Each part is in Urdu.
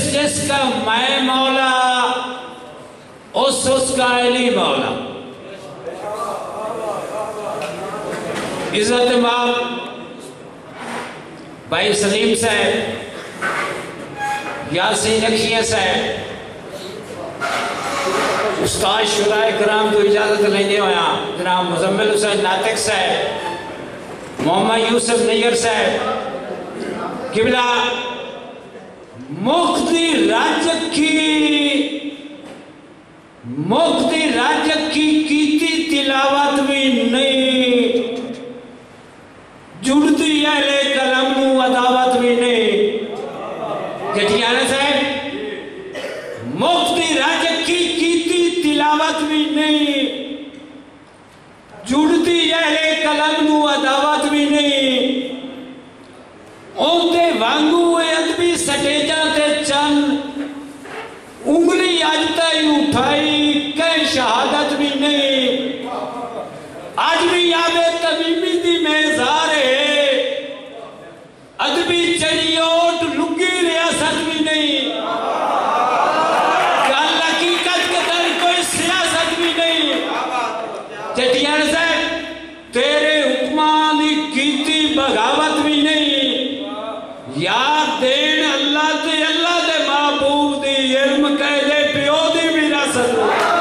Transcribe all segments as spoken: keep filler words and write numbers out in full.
جس کا میں مولا اس اس کا علی مولا. عزت ماب بھائی سلیم صاحب، یاسین اکھیہ صاحب، استاد شورائے کرام تو اجازت لینے ہویا، جناب مزمل حسین ناطق صاحب، محمد یوسف نیر صاحب، قبلہ مقتی راجک کی مقتی راجک کی کیتی تلاوت بھی نہیں، جڑتی اہل کلم نو عداوت بھی نہیں. جٹھیانہ صاحب، مقتی راجک کی کیتی تلاوت بھی نہیں، جڑتی اہل کلم نو عداوت بھی نہیں. اونتے وانگو ادبی سٹیجاں تے چند انگلی آجتا ہی اٹھائی کہیں شہادت بھی نہیں. آج بھی آبے طبیبی دی میزار ہے، ادبی چڑیوٹ لگی ریاست بھی نہیں. گل حقیقت قدر کوئی سیاست بھی نہیں. چٹیان صاحب، تیرے حکمان دی کیتی بغاوت بھی نہیں. یاد دین اللہ دے اللہ دے محبوب دی علم کہہ دے پیو دی وراثت.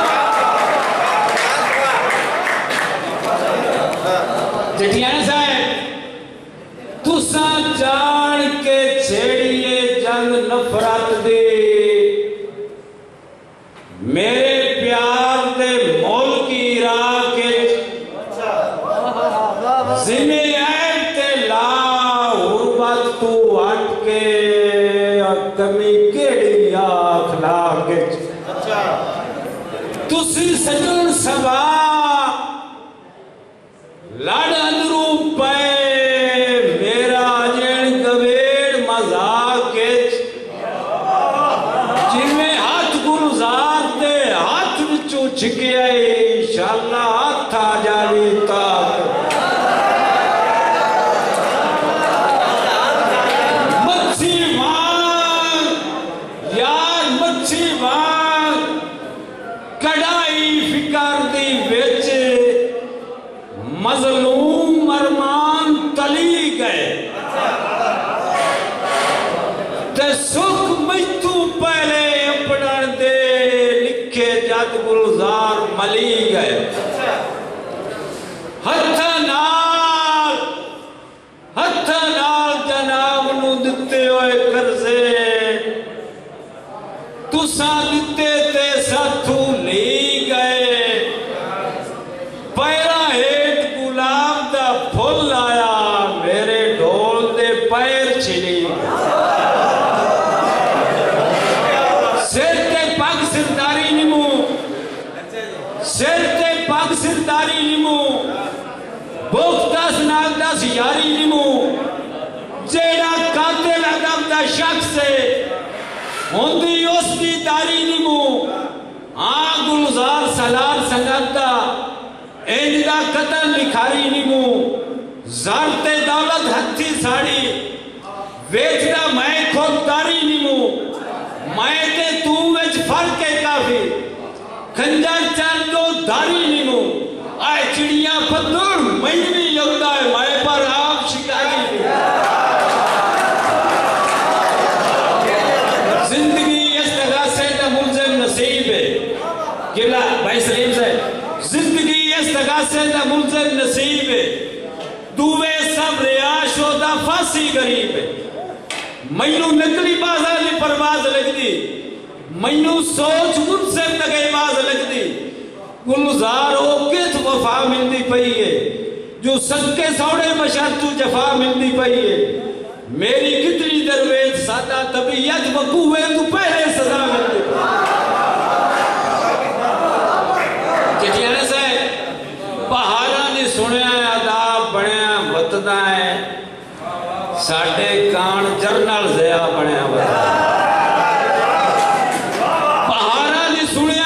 جٹیان صاحب، تساں جان کے چھیڑیے جنگ نفرت دی، میرے پیار دے ملکی راہ کے زمیں عیب تے لا حرمت تو ہٹ کے کمی کیڑی اخلاق کے تسی سجن سبا لڑ اندروں پے میرا جن گویڑ مذاق کے جن میں ہاتھ گلزار دے ہاتھ بچو چھکے آئے انشاءاللہ ہاتھ آ جاوی تاک. مظلوم ارمان تلی گئے تے سکھ مجھتو پہلے اپنا دے لکھے جد گلزار ملی گئے. ہتھا نال ہتھا نال جناب نو دتے ہوئے قرضے تساں دتے تے ساتھو لی گئے. پیرا ہیٹ گلاب دا پھول آیا میرے ڈھول دے پیر چھلی. سر تے پاک سرداری نمو سر تے پاک سرداری نمو بوکتا سناک دا سیاری نمو جیڑا قاتل ادب دا شخص ہے ہوندی اس دی داری نمو. آن گلزار سلار سنگت دا اینجدہ قتل لکھاری نمو زارت دولت ہتھی ساڑی ویچدہ میں خودداری نمو. میں تے تو ویچ فرق کافی کھنجر چاندو داری نمو. آئے چڑیاں پتھر میں بھی یودہ ہے میں پر آپ شکاری نمو. زندگی اس طرح سے تا ملزم نصیب ہے. قبلہ بھائی سلیم سے زندگی اس طرح سے تا ملزم نصیب ہے. دوے سب ریاش و دا فاسی غریب ہے. مینو نکلی بازار دی پرواز لگ دی مینو سوچ مجھ سے تگئی باز لگ دی. گلزار او کت وفا ملدی پئی ہے جو صدقے سوڑے مشہر تو جفا ملدی پئی ہے. میری کتنی درویج سادہ طبیعت وقوع ہے تو پہلے سزا ملدی پئی ہے. چٹیانے سے بہارا نہیں سنے عذاب بڑے وطدہ ہے ساڑھے کان جرنل زیا بڑے وطدہ ہے. بہارا نہیں سنے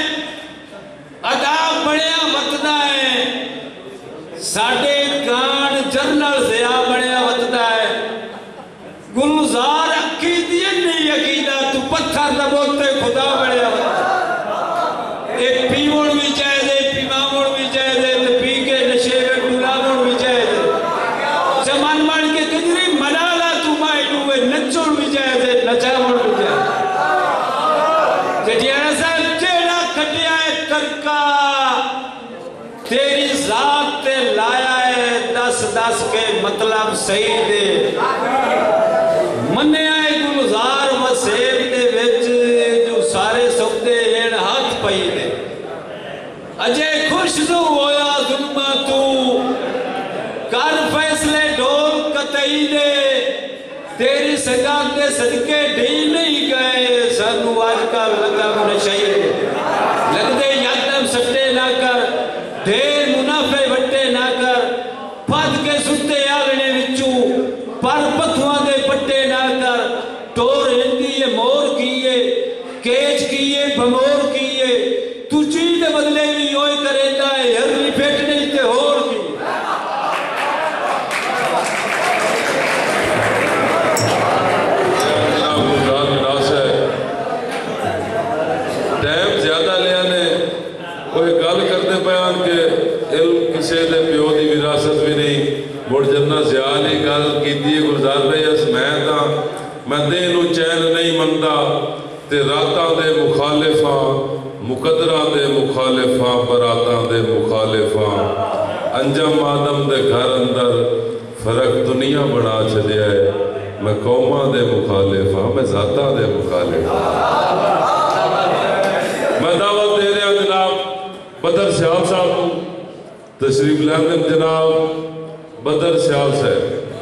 عذاب بڑے وطدہ ہے ساڑھے کان جرنل زیا بڑے وطدہ ہے. گلزار عقیدی نہیں عقیدہ تو پتہ دا بوتے خدا بڑیا اے پیوڑ بھی چاہے دے پیماموڑ بھی چاہے دے تو پی کے نشے میں گلاموڑ بھی چاہے دے زمان بڑھ کے کجری منالا تو مائی لوے نچوڑ بھی چاہے دے نچاموڑ بھی چاہے دے کہ جیڑا صاحب جیڑا کھٹیا ہے کرکا تیری ذات تے لایا ہے دس دس کے مطلب صحیح دے مننے آئے گلزار وسیب دے وچ جو سارے سکتے ہیں ہاتھ پئی دے اجے خوش دو ہویا ظلمہ تو کر فیصلے ڈھول قطعی دے تیری سگاگ دے صدقے ڈھی نہیں گئے سنو آج کا لگم نشائی دے لگ دے یادم سٹے نہ کر دیر منافع وٹے نہ کر پھاد کے ستے آگنے وچو پر پتھوان دے پٹے نہ کر ٹور ہندی مور کیے کیچ کیے بمور کیے تو چیز بدلے بھی ہوئے کرے دائے ہر ریپیٹ نہیں تے ہور کی ٹائم زیادہ لیا نے کوئی گل کرتے بیان کے علم کسے دے پیو دی وراثت بھی نہیں مڑ جنہ زیادی گل کی دیئے گلزار رہی اس میں تا میں دینو چین نہیں مندہ تے راتاں دے مخالفاں مقدرہ دے مخالفاں براتاں دے مخالفاں انجم آدم دے گھر اندر فرق دنیا بنا چھلیا ہے میں قوماں دے مخالفاں میں ذاتاں دے مخالفاں میں دعوت دے رہا جناب بدر سیال صاحب تشریف لیندن جناب بدر سیال صاحب